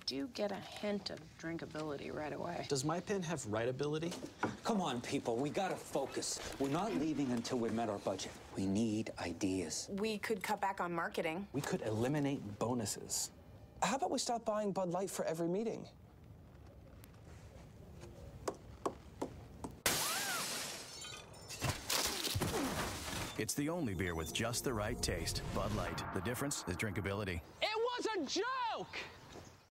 do get a hint of drinkability right away. Does my pen have writability? Come on, people, we gotta focus. We're not leaving until we've met our budget. We need ideas. We could cut back on marketing. We could eliminate bonuses. How about we stop buying Bud Light for every meeting? It's the only beer with just the right taste. Bud Light. The difference is drinkability. It was a joke!